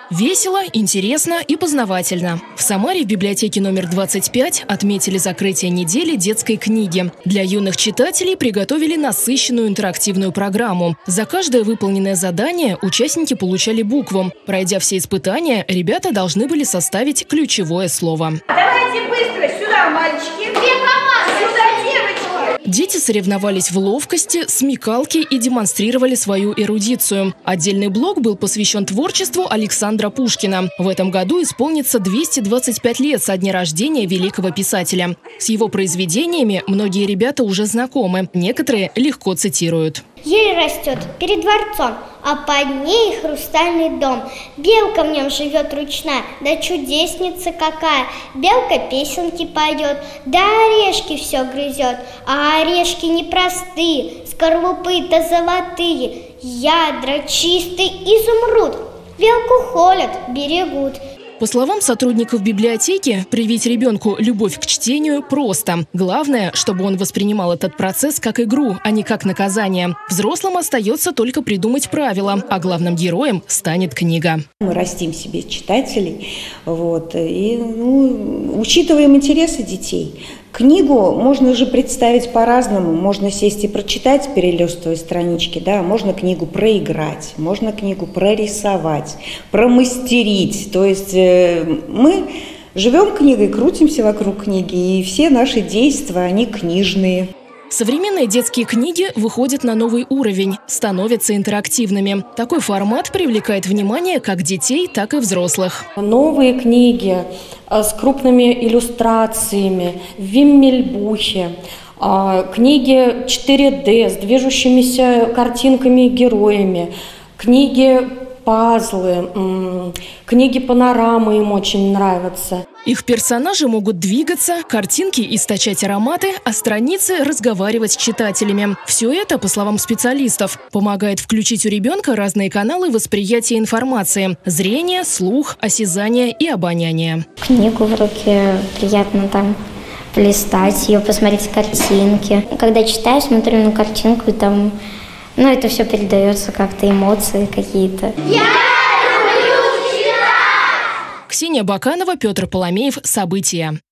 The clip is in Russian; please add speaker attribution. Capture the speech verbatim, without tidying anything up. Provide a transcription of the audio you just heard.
Speaker 1: Весело, интересно и познавательно. В Самаре в библиотеке номер двадцать пять отметили закрытие недели детской книги. Для юных читателей приготовили насыщенную интерактивную программу. За каждое выполненное задание участники получали букву. Пройдя все испытания, ребята должны были составить ключевое слово.
Speaker 2: Давайте быстро сюда, мальчики. Две команды. Сюда, девочки.
Speaker 1: Дети соревновались в ловкости, смекалке и демонстрировали свою эрудицию. Отдельный блок был посвящен творчеству Александра Пушкина. В этом году исполнится двести двадцать пять лет со дня рождения великого писателя. С его произведениями многие ребята уже знакомы, некоторые легко цитируют.
Speaker 3: Ель растет перед дворцом, а под ней хрустальный дом. Белка в нем живет ручная, да чудесница какая. Белка песенки поет, да орешки все грызет. А орешки непростые, скорлупы-то золотые. Ядра чистый изумруд, белку холят, берегут.
Speaker 1: По словам сотрудников библиотеки, привить ребенку любовь к чтению просто. Главное, чтобы он воспринимал этот процесс как игру, а не как наказание. Взрослым остается только придумать правила, а главным героем станет книга.
Speaker 4: Мы растим себе читателей, вот, и ну, учитываем интересы детей. Книгу можно же представить по-разному. Можно сесть и прочитать, перелистывая странички, да, можно книгу проиграть, можно книгу прорисовать, промастерить. То есть э, мы живем книгой, крутимся вокруг книги, и все наши действия, они книжные.
Speaker 1: Современные детские книги выходят на новый уровень, становятся интерактивными. Такой формат привлекает внимание как детей, так и взрослых.
Speaker 5: Новые книги с крупными иллюстрациями в Виммельбухе, книги четыре дэ с движущимися картинками и героями, книги пазлы, книги-панорамы им очень нравятся.
Speaker 1: Их персонажи могут двигаться, картинки источать ароматы, а страницы разговаривать с читателями. Все это, по словам специалистов, помогает включить у ребенка разные каналы восприятия информации – зрение, слух, осязание и обоняние.
Speaker 3: Книгу в руке приятно там полистать, ее посмотреть картинки. Когда читаю, смотрю на картинку, и там, ну, это все передается как-то, эмоции какие-то.
Speaker 1: Ксения Баканова, Петр Поломеев. События.